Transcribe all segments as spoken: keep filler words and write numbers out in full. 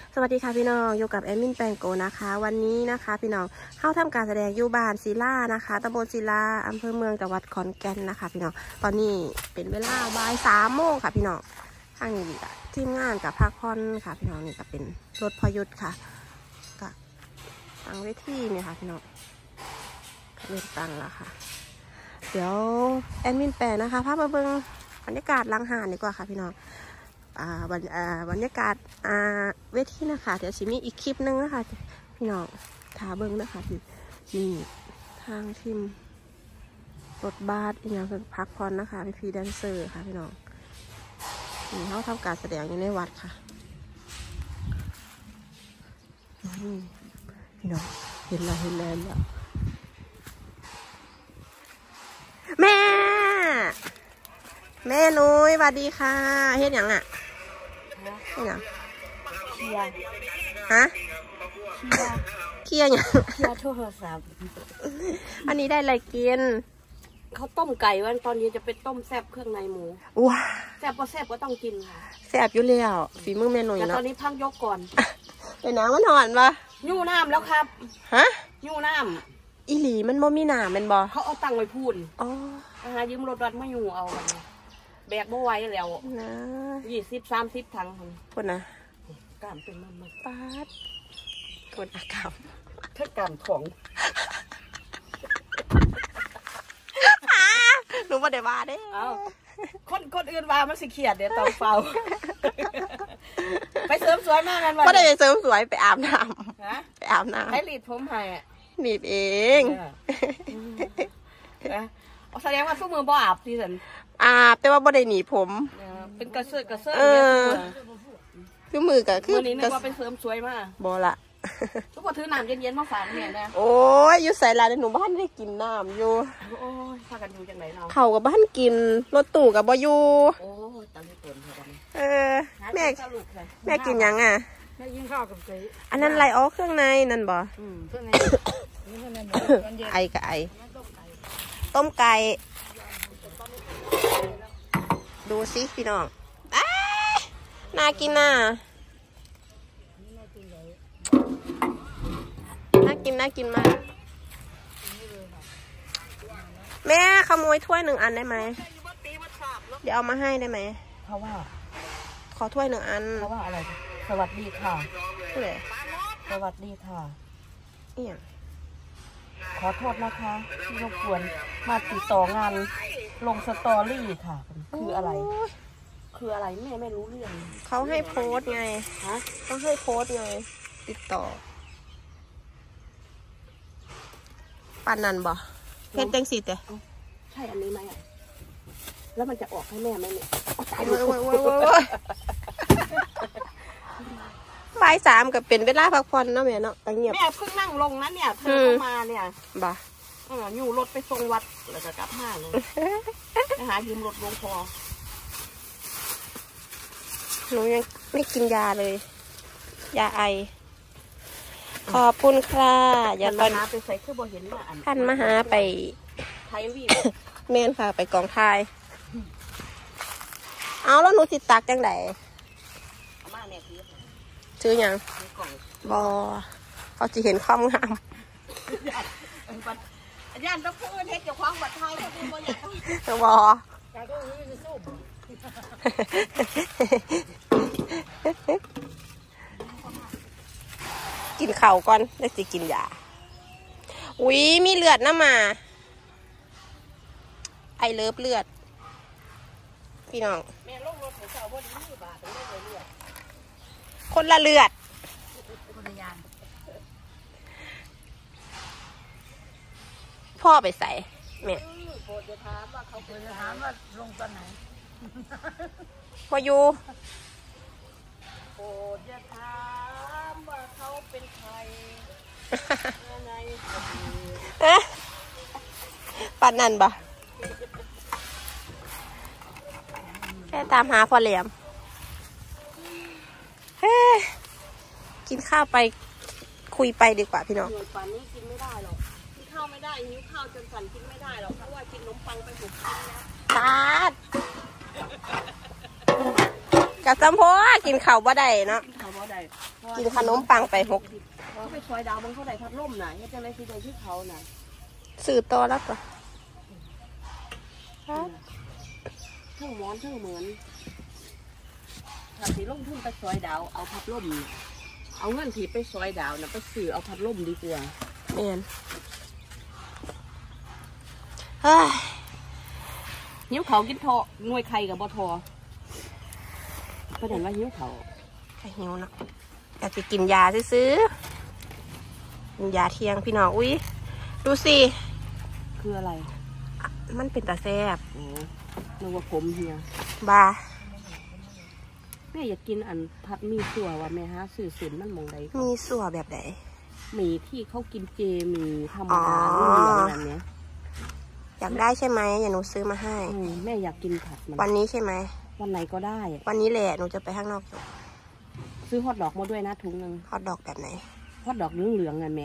สวัสดีค่ะพี่น้องอยู่กับแอดมินแปงโกนะคะวันนี้นะคะพี่น้องเข้าทำการแสดงอยู่บ้านศิลานะคะตำบลศิลาอำเภอเมืองจังหวัดขอนแก่นนะคะพี่น้องตอนนี้เป็นเวลาบ่ายสามโมงค่ะพี่น้องทางนี้ทีมงานกับพักผ่อนค่ะพี่น้องนี่ก็เป็นรถพยุทธ์ค่ะกับตั้งเวทีเนี่ยค่ะพี่น้องเริ่มตั้งแล้วค่ะเดี๋ยวแอดมินแปงนะคะพามาเบิ่งบรรยากาศล้างหานดีกว่าค่ะพี่น้องอ่าบรรอ่าบรรยากาศอ่าเวทีนะคะเดี๋ยวสิมีอีกคลิปนึงนะคะพี่น้องถาเบิ้งนะคะที่นี่ทางทีมรถบัสอีกอย่างคือพักผ่อนนะคะพี่พีแดนเซอร์ค่ะพี่น้องนี่เขาทำการแสดงอยู่ในวัดค่ะพี่น้องเห็นแล้วเห็นแล้วแม่แม่นุ้ยสวัสดีค่ะเฮ็ดหยังอ่ะเฮ็ดหยังเคียร์ฮะเคียร์เคี่ยหยังเคียร์โทรศัพท์อันนี้ได้อะไรกินเขาต้มไก่วันตอนเย็นจะเป็นต้มแซ่บเครื่องในหมูว้าแซ่บก็แซ่บก็ต้องกินค่ะแซ่บอยู่แล้วฝีมือแม่นุ้ยแต่เนาะตอนนี้พักยกก่อนเป็นน้ำมันหอนปะยู่น้ำแล้วครับฮะยู่น้ำอีหลีมันบ่มีหนามันบ่เขาเอาตังไว้พูนอ๋ออาหารยืมรถวัดมาอยู่เอาแบกบ่ไหวแล้วนะยี่สิบสามสิบถังคนนะกล้ามเป็นมันมันปาดคนอากาศเท่ากล้ามของหนูบ่ได้ว่าเด้เอาคนคนอื่นว่ามันสิเขียดเดี๋ยวต้องเฝ้าไปเสริมสวยมากกันวันก็ได้ไปเสริมสวยไปอาบน้ำไปอาบน้ำให้รีดผมให้หนีบเองแสดงว่าทุกมือบ่อาบดิฉันอาบแต่ว่าบ่ได้หนีผมเป็นกระเซิร์กระเซิร์เออคือมือกับคือวันนี้นึกว่าเป็นเสริมสวยมากบ่ละทุกคนถือน้ำเย็นๆมาฝากเนี่ยนะโอ้ยอยู่ใส่ลานหนูบ้านได้กินน้ำอยู่โอ้ยพากันอยู่จังไหนเราเขากับบ้านกินรถตู้กับบ่อยู่โอ้ยตามที่ตุ่นเท่ากันเออแม่แม่กินยังอ่ะแม่ยิงข้าวกับไก่อันนั้นไรอ๋อเครื่องในนั่นบ่เครื่องในไอกับไอต้มไก่ดูสิพี่น้องน่ากินน่ะน่ากินน่ากินมากแม่ขโมยถ้วยหนึ่งอันได้ไหมเดี๋ยวเอามาให้ได้ไหมเพราะว่าขอถ้วยหนึ่งอันเพราะว่าอะไรสวัสดีค่ะผู้ใดสวัสดีค่ะนี่อย่างขอโทษนะคะที่รบกวนมาติดต่องานลงสตอรี่ค่ะคืออะไรคืออะไรแม่ไม่รู้เรื่องเขาให้โพสไงฮะเขาให้โพสไงติดต่อปันนันบ่เพชรแดงสีแต่ใช่อันนี้ไหมอ่ะแล้วมันจะออกให้แม่ไหมเนี่ยตายเลยบ่ายสามกับเป็นเวลาพักผ่อนเนาะแม่เนาะเงียบแม่เพิ่งนั่งลงนะเนี่ยเธอเข้ามาเนี่ยบ่เอออยู่รถไปส่งวัดแล้วก็กลับมาเลยไปหายืมรถหลวงพ่อหนูยังไม่กินยาเลยยาไอขอบคุณค่ะอย่าตอนไปใส่เครื่องบอเห็นมาอันท่านมาหาไปไทยวีเมนค่ะไปกองไทยเอาแล้วหนูจิตตักจังไหนชื่อยังบอเขาจะเห็นความงามอาจารย์ต้องพูดเทคเกี่ยวกับบัตรไทยก็คือบออยากบอกินเข่าก่อนแล้วสิกินยาอุ้ยมีเลือดนะมาไอเลิฟเลือดพี่น้องคนละเลือดพ่อไปใส่แม่พ่อจะถามว่าเขาจะถามว่าลงตอนไหนพออยู่พ่อจะถามว่าเขาเป็นใครไงปันนั่นบ่แค่ตามหาพ่อเหลี่ยมเฮ้กินข้าวไปคุยไปดีกว่าพี่น้องป่านนี้กินไม่ได้หรอกกินข้าวไม่ได้หิวข้าวจนสั่นกินไม่ได้หรอกเพราะว่ากินนมปังไปหกชิ้นแล้วตาดกับจำพวกินข้าวบ่ได้เนาะข้าวบ่ได้กินขนมปังไปหกเขาไปซอยดาวบางเขาได้พัดลมน่ะยังจะได้ที่ใดที่เขาน่ะสื่อต่อแล้วก็ทั้งหมอนทั้งเหมือนถ้าสีลงทุนไปซอยดาวเอาพัดลมเอาเงินที่ไปซอยดาวน่ะไปซื้อเอาพัดลมดีกว่าแม่นเฮ้ยหิ้วเขากินทอหน่วยไข่กับบ่ทอก็เห็นว่าหิ้วเขาไข่หิวนะอยากจะกินยาซื้อกินยาเที่ยงพี่น้องอุ้ยดูสิคืออะไรมันเป็นตาแซ่บโอ้นึกว่าผมเฮียบาแม่อยากกินอันผัดหมีสัวว่าแม่ฮะสื่อสินมันมองใดมีสัวแบบไหนหมีที่เขากินเจหมีธรรมอ๋อดาเหลืองแบบเนี้ยอยากได้ใช่ไหมอย่าหนูซื้อมาให้อืมแม่อยากกินผัดมันวันนี้ใช่ไหมวันไหนก็ได้วันนี้แหละหนูจะไปข้างนอกอยู่ซื้อฮอทดอกมาด้วยนะถุงหนึ่งฮอทดอกแบบไหนฮอทดอกเหลืองๆไงแม่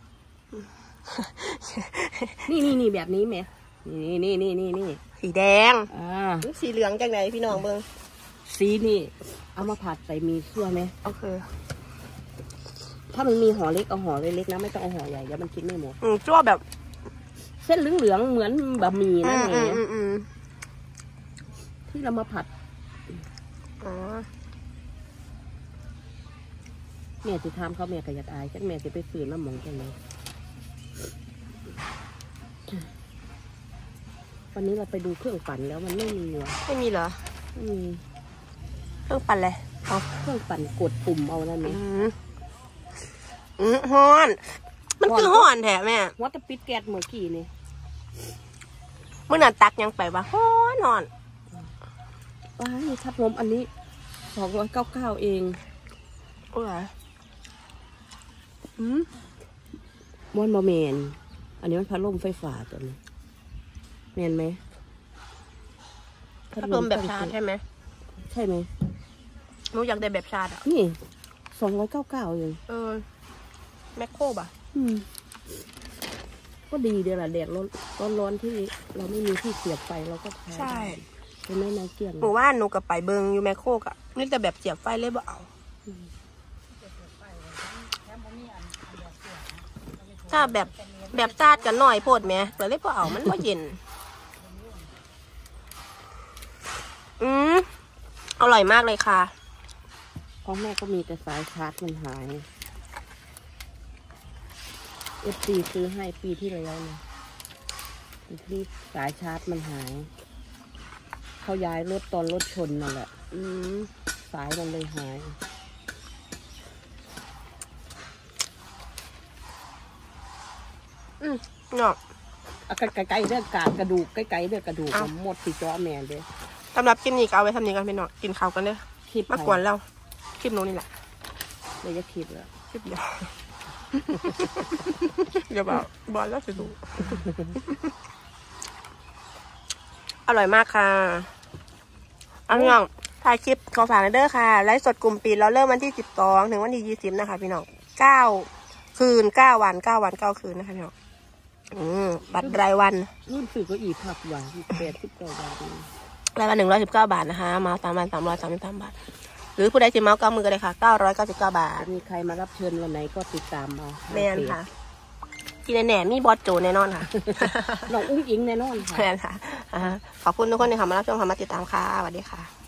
นี่นี่นี่แบบนี้แม่นี่นี่นี่นี่นี่สีแดงอ่าสีเหลืองจากไหนพี่น้องเบิ้งสีนี่เอามาผัดใส่มีซั่วไหมโอเคถ้ามันมีห่อเล็กเอาห่อเล็กๆนะไม่ต้องเอาห่อใหญ่เดี๋ยวมันกินไม่หมดอืมจั่วแบบเส้นเหลืองๆเหมือนบะหมี่นั่นเองอืมอืมที่เรามาผัดอ๋อแม่จะทำเขาแม่ก็อยากอายจังแม่จะไปซื้อน้ำหมองกันเลยวันนี้เราไปดูเครื่องปั่นแล้วมันไม่มีว่ะไม่มีเหรอไม่มีเครื่องปั่นเลยเอาเครื่องปั่นกดปุ่มเอานั่นไหมอืมอืมฮ้อนมันคือฮ้อนแท้แม่ว่าจะปิดแก๊สเมื่อกี้นี่เมื่อนั้นตักยังไปวะฮ้อนฮ้อนว้ายทัดลมอันนี้สองร้อยเก้าเก้าเองเอออืมมอนบอแมนอันนี้มันพัดลมไฟฟ้าตัวนี้แมนไหมพัดลมแบบชาร์จใช่ไหมใช่ไหมหนูอยากได้แบบชาร์จอ่ะนี่สองร้อยเก้าเก้าเองเออแมคโครป่ะอืมก็ดีเดี๋ยวละแดดร้อนร้อนร้อนที่เราไม่มีที่เสียบไฟเราก็ใช้ใช่เป็นไม้ไม้เกี่ยงหนูว่าหนูกับไปเบิงอยู่แมคโครกะนี่แต่แบบเสียบไฟเลยบ่เอาถ้าแบบแบบชาร์จกันหน่อยโพดแม่แต่เลยบ่เอามันบ่เย็น อืมอร่อยมากเลยค่ะของแม่ก็มีแต่สายชาร์จมันหายเอฟซีซื้อให้ปีที่แล้วนะที่สายชาร์จมันหายเขาย้ายรถตอนรถชนนั่นแหละอืมสายมันเลยหายอืมเนาะอะไกลๆเรื่องกาดกระดูกไกลๆเรื่องกระดูกอ้าวหมดที่จ้อแม่เลยสำหรับคลิปนี้ก็เอาไว้ทำนี้กันพี่น้องกินข้าวกันเด้อคลิปมากวนแล้วคลิปหนูนี่แหละเลยจะคลิปแล้วคลิปเดียว เดี๋ยวบอกบอลแล้วจะดู อร่อยมากค่ะเอาพี่น้องถ่ายคลิปขอฝากเด้อค่ะไลฟ์สดกลุ่มปิดเราเริ่มวันที่สิบสองถึงวันที่ยี่สิบนะคะพี่น้องเก้าคืนเก้าวันเก้าวันเก้าคืนนะคะพี่น้องอืมบัตรรายวันรุ่นสื่อก็อีกขับหวานแปดสิบเก้าบาทรายวันหนึ่งร้อยสิบเก้าบาทนะคะมาสามวันสามร้อยสามสิบสามบาทหรือผู้ใดจะเมาส์เก้ามือก็ได้ค่ะเก้าร้อยเก้าสิบเก้าบาทมีใครมารับเชิญวันไหนก็ติดตามเอาแมนค่ะกินแหน่มีบอสโจแน่นอนค่ะน้องอุ้งอิงแน่นอนค่ะแมนค่ะอ่าขอบคุณทุกคนที่เข้ามารับชมเข้ามาติดตามค่ะสวัสดีค่ะ